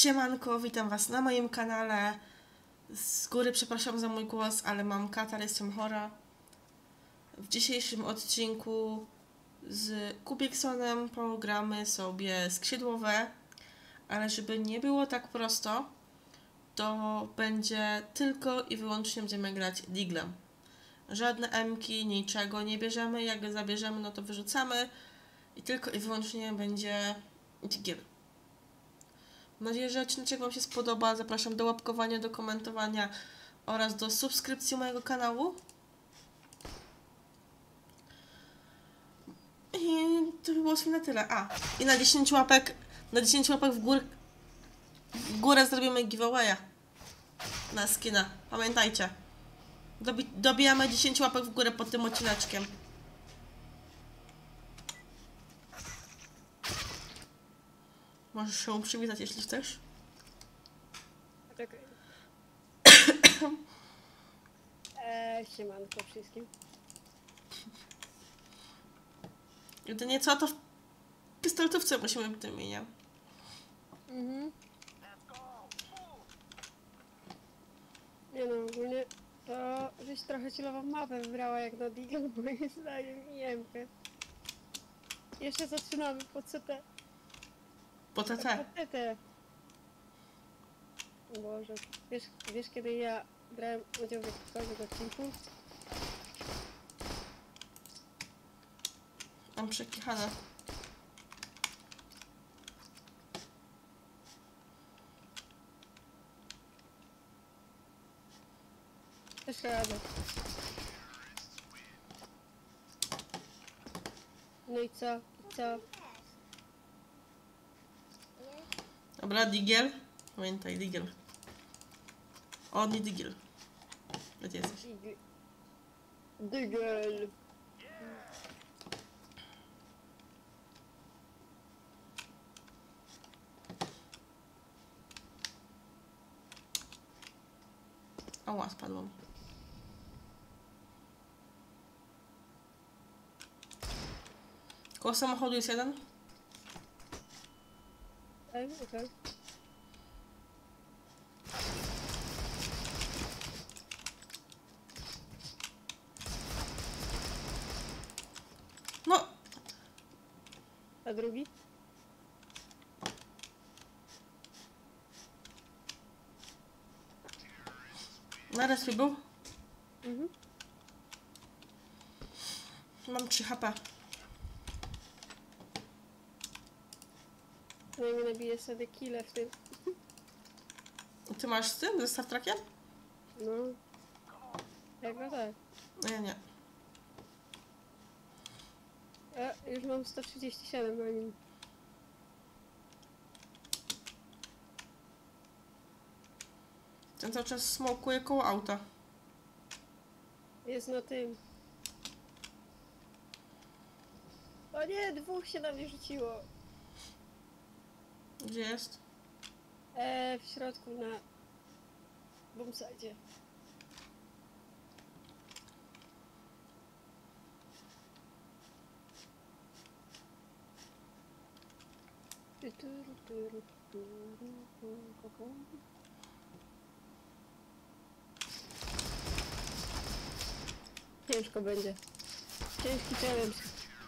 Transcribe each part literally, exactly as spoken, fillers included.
Siemanko, witam was na moim kanale. Z góry przepraszam za mój głos, ale mam katar, jestem chora. W dzisiejszym odcinku z Kubiksonem pogramy sobie skrzydłowe, ale żeby nie było tak prosto, to będzie tylko i wyłącznie będziemy grać diglem. Żadne emki, niczego nie bierzemy, jak go zabierzemy, no to wyrzucamy i tylko i wyłącznie będzie digiel. Mam nadzieję, że odcinek wam się spodoba. Zapraszam do łapkowania, do komentowania oraz do subskrypcji mojego kanału. I to by było na tyle. A, i na dziesięć łapek, na dziesięć łapek w górę, w górę zrobimy giveawaya na skina. Pamiętajcie. Dobi dobijamy dziesięć łapek w górę pod tym odcineczkiem. Możesz się przywitać, jeśli chcesz. Czekaj. eee, siemanko wszystkim. Jedynie co, to w pistoletówce musimy w tym imieniu. Mhm. Nie no, ogólnie to żeś trochę chillową mapę wybrała jak na Deagle, moim zdaniem, i Emkę. Jeszcze zaczynamy po C T. Po T T. Po T T. Boże, wiesz, wiesz kiedy ja brałem udział w jakimkolwiek odcinku? Mam przekichane. Też radę. No i co? I co? Dobra, digiel. Pamiętaj, digiel. O, nie digiel. Gdzie jesteś? Dig- Digel. Ała, spadłam. Koło samochodu jest jeden. Ej, okej. No, A drugi? na respie był. Mhm. Mam trzy H P. No i mi nabije sobie kile w tym. Ty masz z tym, ze Star Trekiem? No. Jak no tak. No ja nie. Ja już mam sto trzydzieści siedem na nim. Ten cały czas smokuje koło auta. Jest na tym. O nie, dwóch się na mnie rzuciło. Gdzie jest? Eee, w środku na bombsite. Ciężko będzie. Ciężki challenge.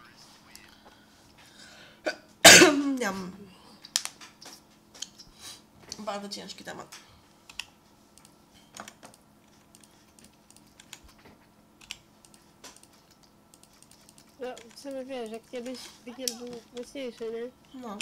Miam. Bardzo ciężki temat. No, w sumie wiesz, jak kiedyś Digiel był mocniejszy, nie? No.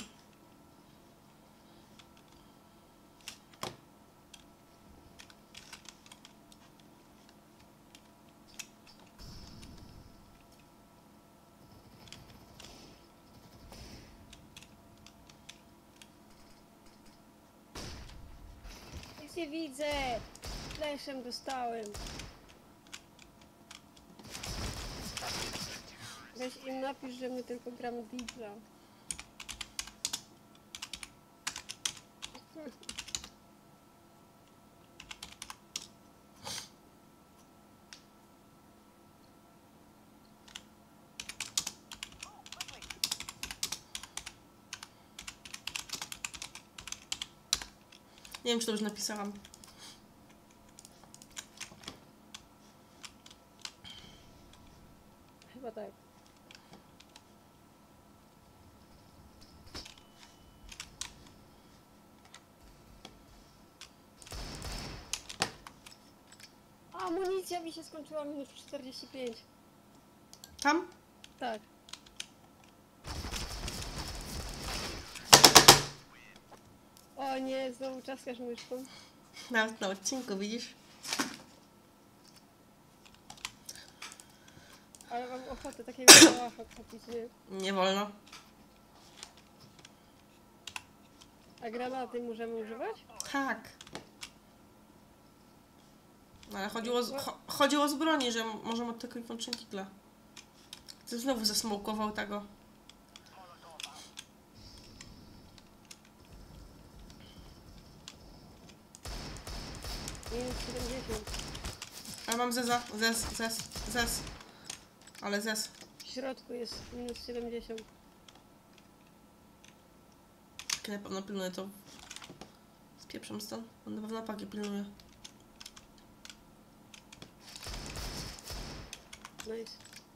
Nic nie widzę! Fleszem dostałem. Weź im napisz, że my tylko gramy Digla. Nie wiem, czy to już napisałam. Chyba tak. Amunicja mi się skończyła minus czterdzieści pięć. Tam? Tak. O nie, znowu czaskasz myszką. Nawet na odcinku, widzisz? Ale mam ochotę takiego kałacha kupić, nie? Nie wolno. A granaty możemy używać? Tak. No, ale chodziło, z, cho, chodziło z broni, że możemy od tylko i wyłącznie kigla. Ty znowu zasmokował tego. Minus siedemdziesiąt. A mam zeza, zez, zez, zez. Ale zez. W środku jest minus siedemdziesiąt. Jak na pewno pilnuję to. Z pieprzem stąd. On na pewno paki pilnuje. Nice.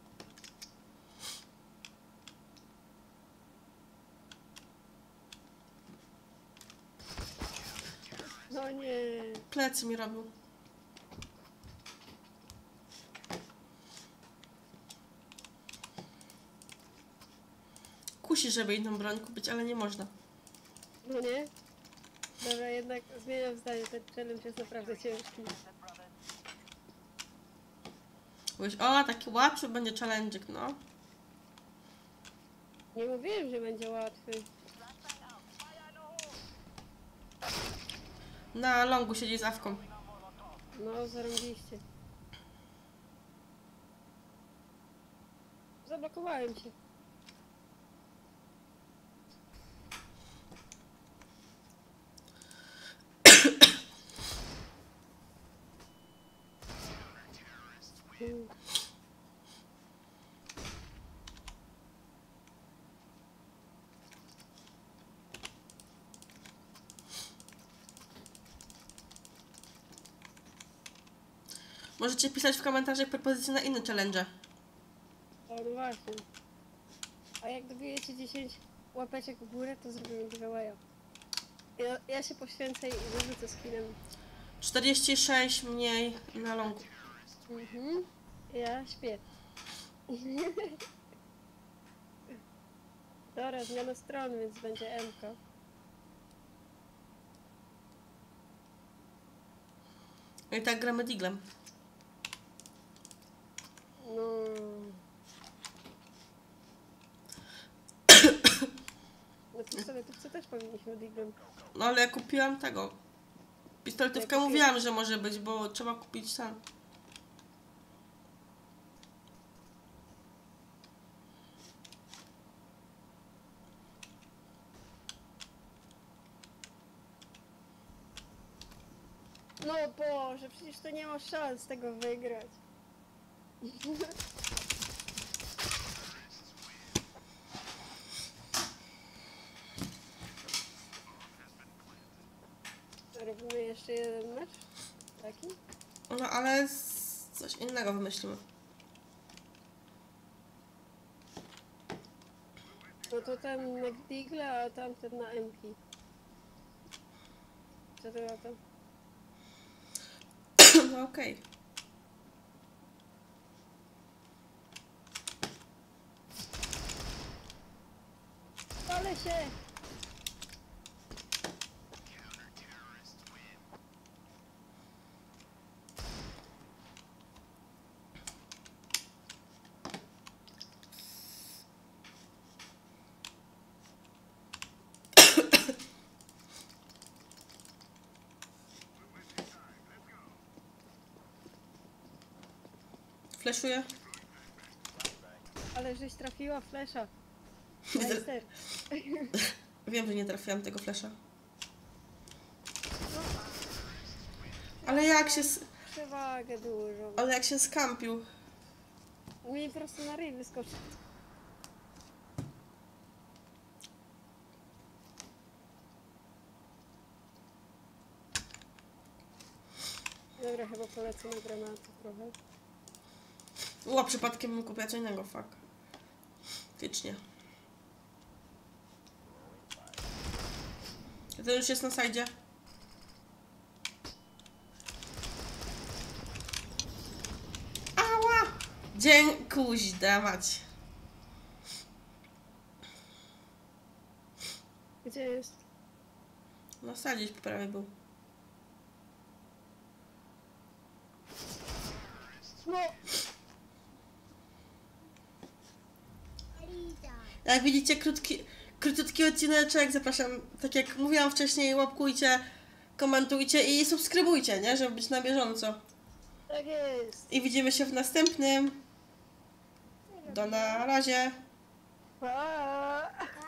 No nie. Plecy mi robił. Kusi, żeby inną broń kupić, ale nie można. No nie? Dobra, jednak zmieniam zdanie, ten challenge jest naprawdę ciężki. Mówisz, o, taki łatwy będzie challenge'ik, no. Nie mówiłem, że będzie łatwy. Na longu siedzi z awką. No, zarąbiście. Zablokowałem się. Mm. Możecie pisać w komentarzach propozycje na inne challenge. O, no właśnie. A jak dobijecie dziesięć łapeczek w górę, to zrobimy giveawaya. Ja, ja się poświęcę i wyrzucę skinem. czterdzieści sześć mniej na longu. Mhm. Ja śpię. Dobra, zmiana stron, więc będzie M-ka. No i tak gramy diglem. No. No to sobie tu chcę też powinniśmy diglem. No ale ja kupiłam tego. Pistoletówkę Jak mówiłam, że może być, bo trzeba kupić sam. No Boże, przecież to nie ma szans tego wygrać. Robimy jeszcze jeden mecz? Taki? No ale z- coś innego wymyślimy. No to ten na Digla, a tamten na M-ki. Co ty na to? No okej. Ale się! Fleszuję. Ale żeś trafiła flesza. Nie tra- Majster. Wiem, że nie trafiłam tego flesza. Ale jak się... s- Przewagę dużą. Ale jak się skampił. Mi po prostu na ryj wyskoczył. dobra, chyba polecę na granaty trochę. Ło, przypadkiem bym kupiła co innego, fuck. Wiecznie. To już jest na sajdzie. Ała! Dziękuś dawać. Gdzie jest? No sadzić po prawej był. No! Jak widzicie, krótki, króciutki odcineczek, zapraszam, tak jak mówiłam wcześniej, łapkujcie, komentujcie i subskrybujcie, nie? Żeby być na bieżąco. Tak jest! I widzimy się w następnym. Do na razie. Pa!